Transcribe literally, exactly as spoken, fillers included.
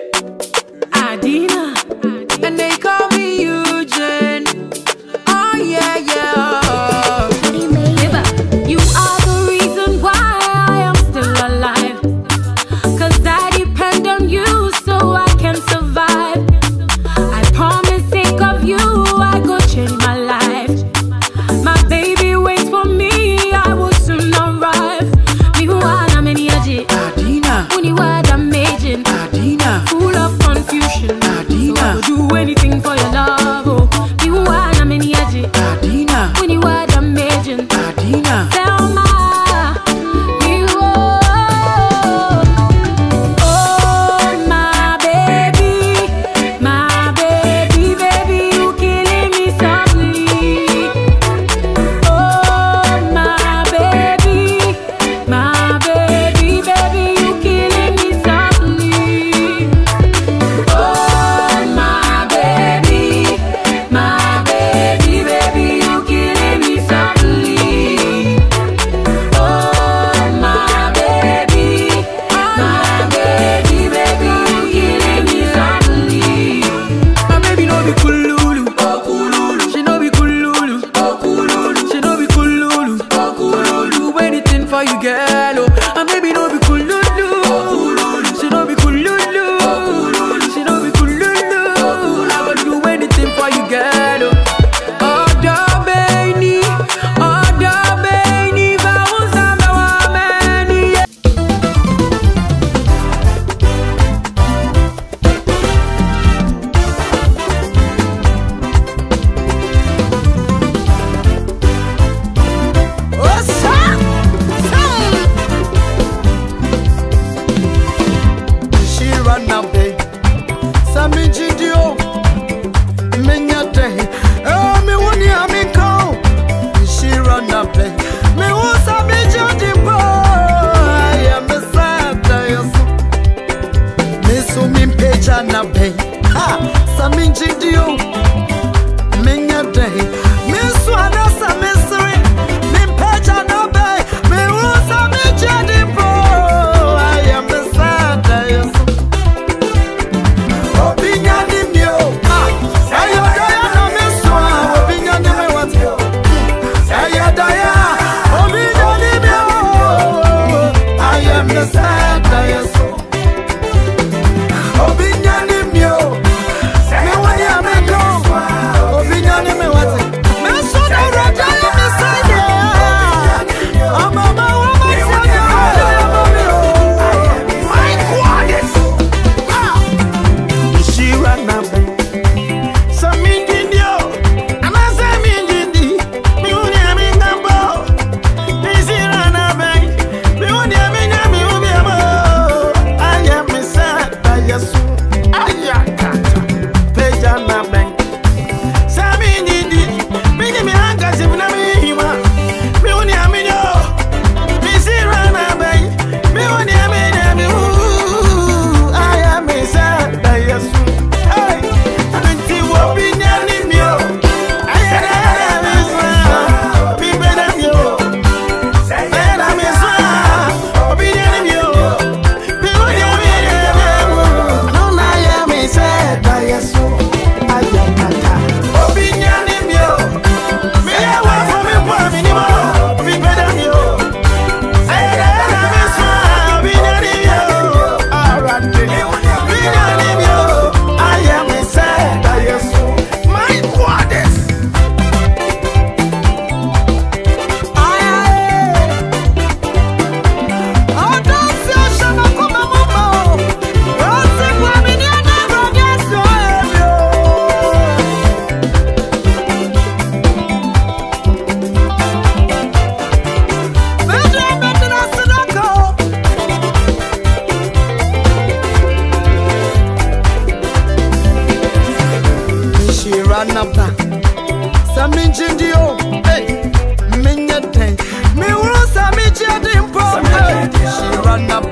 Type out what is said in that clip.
Adina, and they call me Eugene. Oh yeah, yeah. You are the reason why I am still alive. Cause I depend on you so I can survive. I promise sake of you I go change my life. My baby waits for me, I will soon arrive. Me wanna many aje Adina, uni wada majin Adina, full of confusion Adina, so I will do anything for your love. Oh, me wanna many aje Adina, uni wada majin Adina, Selma. You girl, oh, and maybe no be cool, lulu. She no be cool, lulu. She no be cool, lulu. I would do anything for you, girl, oh. Oh, da baby, oh, da baby, vamos a me many. What's up? Sami Gidio, Minyate, oh, me one year me go. She run up, me was Sami Gidio. I am a sad, me so me page and a pay. Ha, Sami Gidio, Minyate, me swana Sami Sri, me page and a pay. Me was Sami Gidio. I am a sad, Sami Gidio, hey, Minyate, me will Sami Gidio, she run up.